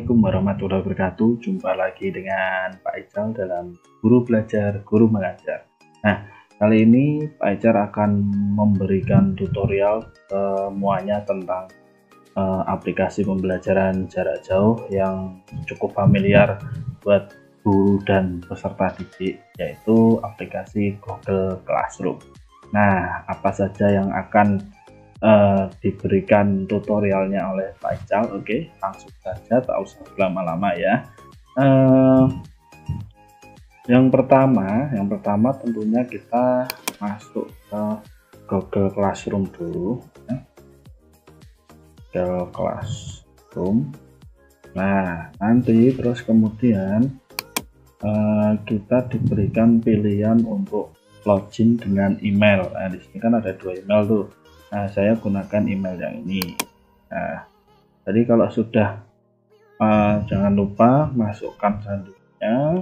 Assalamualaikum warahmatullahi wabarakatuh. Jumpa lagi dengan Pak Ical dalam Guru Belajar Guru Mengajar. Nah, kali ini Pak Ical akan memberikan tutorial semuanya tentang aplikasi pembelajaran jarak jauh yang cukup familiar buat guru dan peserta didik, yaitu aplikasi Google Classroom. Nah, apa saja yang akan diberikan tutorialnya oleh Pak Ical? Oke, langsung saja, tak usah lama-lama ya. Yang pertama tentunya kita masuk ke Google Classroom dulu ya. Google Classroom. Nah, nanti terus kemudian kita diberikan pilihan untuk login dengan email. Nah, di sini kan ada 2 email tuh. Nah, saya gunakan email yang ini. Nah, jadi kalau sudah jangan lupa masukkan selanjutnya.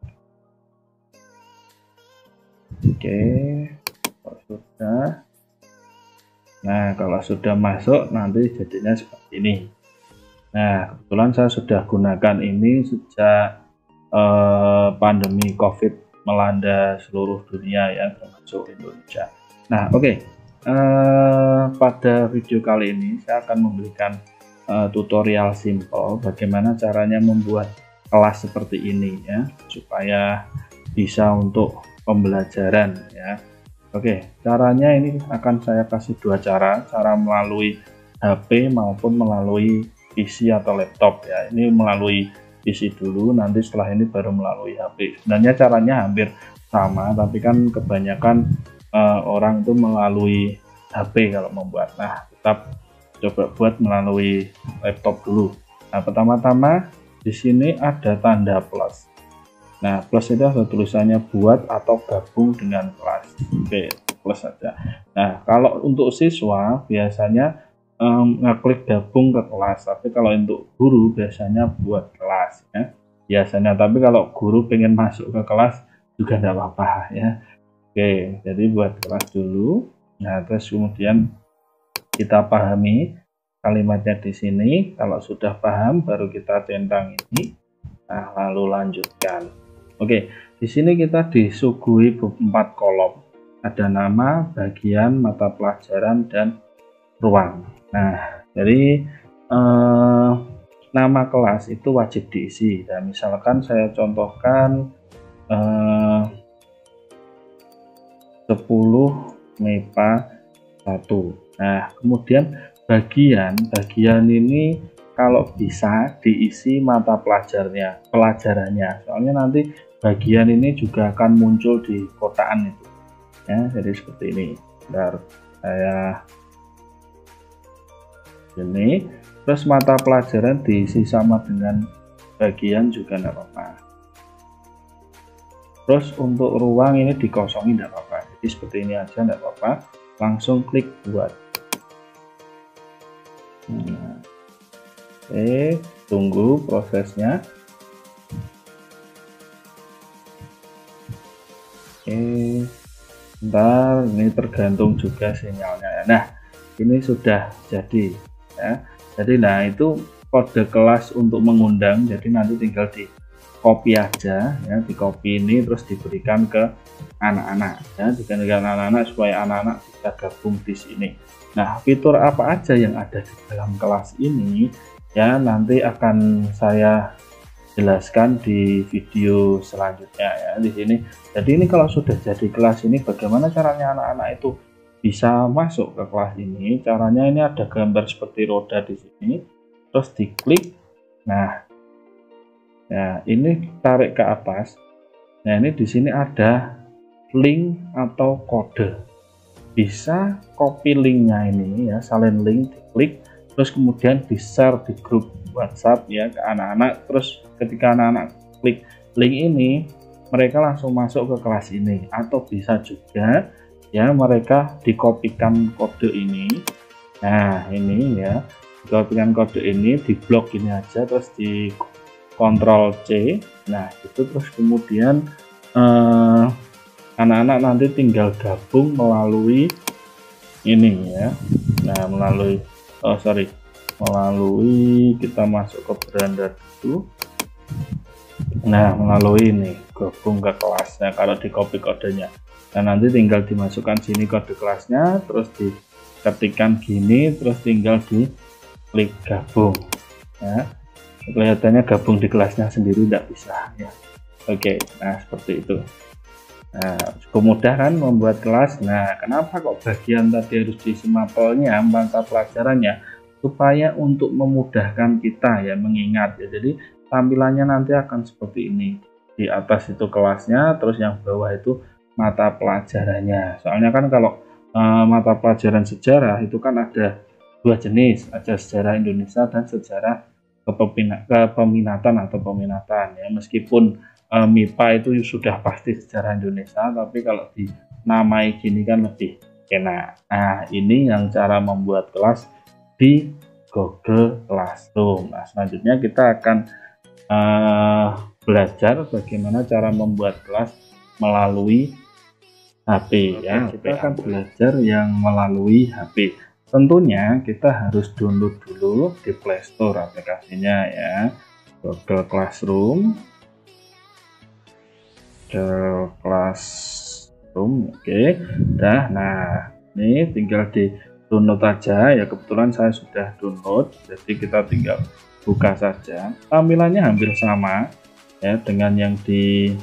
Oke, kalau sudah. Nah, kalau sudah masuk nanti jadinya seperti ini. Nah, kebetulan saya sudah gunakan ini sejak pandemi COVID melanda seluruh dunia ya, termasuk Indonesia. Nah, oke. Pada video kali ini saya akan memberikan tutorial simple bagaimana caranya membuat kelas seperti ini ya, supaya bisa untuk pembelajaran ya. Oke, caranya ini akan saya kasih 2 cara melalui HP maupun melalui PC atau laptop ya. Ini melalui PC dulu, nanti setelah ini baru melalui HP. Sebenarnya caranya hampir sama, tapi kan kebanyakan orang itu melalui HP kalau membuat. Nah, kita coba buat melalui laptop dulu. Nah, pertama-tama di sini ada tanda plus. Nah, plus itu ada tulisannya buat atau gabung dengan kelas. Oke, plus saja. Nah, kalau untuk siswa biasanya ngeklik gabung ke kelas, tapi kalau untuk guru biasanya buat kelas ya. Biasanya, tapi kalau guru pengen masuk ke kelas juga tidak apa-apa ya. Oke, jadi buat kelas dulu. Nah, terus kemudian kita pahami kalimatnya di sini. Kalau sudah paham, baru kita centang ini. Nah, lalu lanjutkan. Oke, di sini kita disuguhi 4 kolom. Ada nama, bagian, mata pelajaran, dan ruang. Nah, jadi nama kelas itu wajib diisi. Nah, misalkan saya contohkan 10 MIPA 1. Nah, kemudian bagian ini kalau bisa diisi mata pelajarannya. Soalnya nanti bagian ini juga akan muncul di kotaan itu. Ya, jadi seperti ini. Bentar, saya ini. Terus mata pelajaran diisi sama dengan bagian juga enggak apa-apa. Terus untuk ruang ini dikosongin enggak apa-apa. Jadi seperti ini aja enggak apa-apa. Langsung klik buat. Nah, oke, tunggu prosesnya. Oke, bentar, ini tergantung juga sinyalnya. Nah, ini sudah jadi ya. Jadi nah itu kode kelas untuk mengundang, jadi nanti tinggal di copy aja ya, di copy ini terus diberikan ke anak-anak ya, diberikan anak-anak supaya anak-anak bisa gabung di sini. Nah, fitur apa aja yang ada di dalam kelas ini ya, nanti akan saya jelaskan di video selanjutnya ya di sini. Jadi ini kalau sudah jadi kelas ini, bagaimana caranya anak-anak itu bisa masuk ke kelas ini? Caranya ini ada gambar seperti roda di sini, terus diklik. Nah, ini tarik ke atas. Nah, ini di sini ada link atau kode. Bisa copy linknya ini ya, salin link, diklik, terus kemudian di share di grup WhatsApp ya ke anak-anak. Terus ketika anak-anak klik link ini, mereka langsung masuk ke kelas ini. Atau bisa juga ya mereka dikopikan kode ini. Nah, ini ya, dikopikan kode ini, di blok ini aja, terus di Ctrl C. Nah, itu terus kemudian anak-anak nanti tinggal gabung melalui ini ya. Nah, melalui melalui, kita masuk ke beranda dulu. Nah, melalui ini gabung ke kelasnya kalau di copy kodenya. Dan nanti tinggal dimasukkan sini kode kelasnya, terus diketikkan gini, terus tinggal di klik gabung ya. Kelihatannya gabung di kelasnya sendiri tidak bisa ya. Oke, nah seperti itu. Nah, cukup mudah kan membuat kelas. Nah, kenapa kok bagian tadi harus diisi mapelnya, mata pelajarannya, supaya untuk memudahkan kita ya mengingat ya. Jadi tampilannya nanti akan seperti ini. Di atas itu kelasnya, terus yang bawah itu mata pelajarannya. Soalnya kan kalau mata pelajaran sejarah itu kan ada dua jenis, ada sejarah Indonesia dan sejarah kepeminatan atau peminatan ya. Meskipun MIPA itu sudah pasti sejarah Indonesia, tapi kalau dinamai gini kan lebih enak. Nah, ini yang cara membuat kelas di Google Classroom. Nah, selanjutnya kita akan belajar bagaimana cara membuat kelas melalui HP ya. Kita akan belajar yang melalui HP. Tentunya kita harus download dulu di Play Store aplikasinya ya. Google Classroom. Oke. Nah ini tinggal di download aja ya. Kebetulan saya sudah download, jadi kita tinggal buka saja. Tampilannya hampir sama ya dengan yang di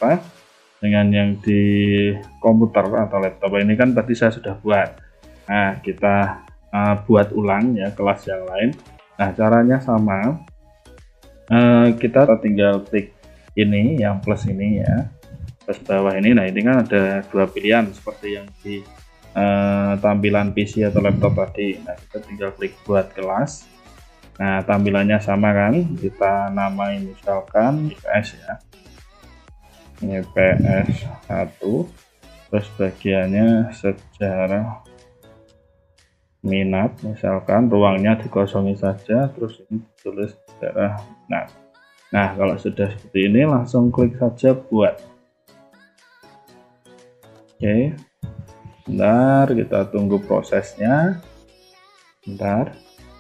komputer atau laptop. Ini kan tadi saya sudah buat. Nah, kita buat ulang ya kelas yang lain. Nah, caranya sama. Kita tinggal klik ini yang plus ini ya, plus bawah ini. Nah, ini kan ada dua pilihan seperti yang di tampilan PC atau laptop tadi. Nah, kita tinggal klik buat kelas. Nah, tampilannya sama kan, kita namain misalkan IPS ya, ini PS1, terus bagiannya sejarah minat, misalkan ruangnya dikosongi saja, terus ini tulis sejarah minat. Nah, kalau sudah seperti ini langsung klik saja buat. Oke, bentar kita tunggu prosesnya, bentar.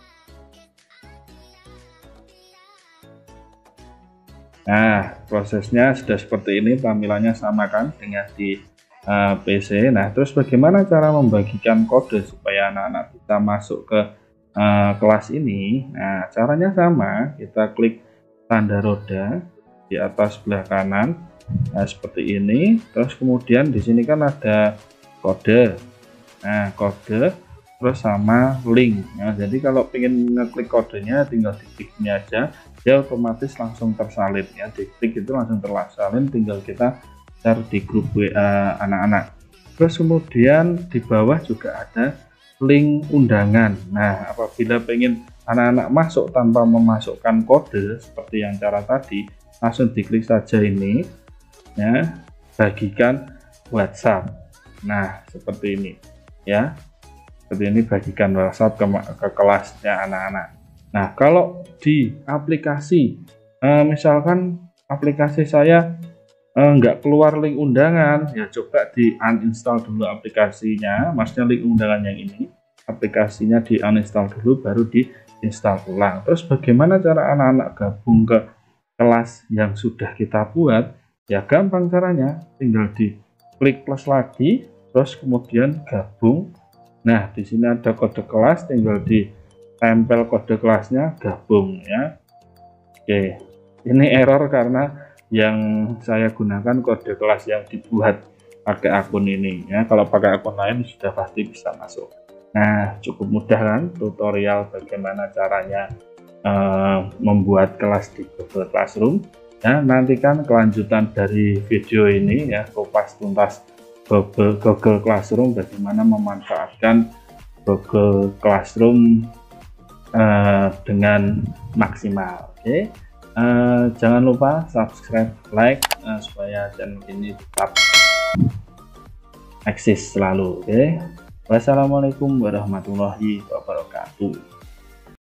Nah, prosesnya sudah seperti ini, tampilannya sama kan dengan di PC. Nah, terus bagaimana cara membagikan kode supaya anak-anak bisa masuk ke kelas ini? Nah, caranya sama, kita klik tanda roda di atas sebelah kanan. Nah, seperti ini. Terus kemudian di sini kan ada kode. Nah, kode terus sama link. Nah, jadi kalau ingin ngeklik kodenya tinggal diklik ini aja, dia otomatis langsung tersalin ya. Diklik itu langsung tersalin, tinggal kita share di grup WA anak-anak. Terus kemudian di bawah juga ada link undangan. Nah, apabila pengen anak-anak masuk tanpa memasukkan kode seperti yang cara tadi, langsung diklik saja ini ya, bagikan WhatsApp. Nah, seperti ini ya, seperti ini, bagikan WhatsApp ke kelasnya anak-anak. Nah, kalau di aplikasi misalkan aplikasi saya nggak keluar link undangan ya, coba di uninstall dulu aplikasinya, maksudnya link undangan yang ini, aplikasinya di uninstall dulu baru diinstal ulang. Terus bagaimana cara anak-anak gabung ke kelas yang sudah kita buat? Ya gampang caranya, tinggal di klik plus lagi, terus kemudian gabung. Nah, di sini ada kode kelas, tinggal ditempel kode kelasnya, gabung ya. Oke, ini error karena yang saya gunakan kode kelas yang dibuat pakai akun ini ya. Kalau pakai akun lain sudah pasti bisa masuk. Nah, cukup mudah kan tutorial bagaimana caranya membuat kelas di Google Classroom. Ya, nantikan kelanjutan dari video ini ya, kupas tuntas Google Classroom, bagaimana memanfaatkan Google Classroom dengan maksimal. Oke. Jangan lupa subscribe, like supaya channel ini tetap eksis selalu. Oke. Wassalamualaikum warahmatullahi wabarakatuh.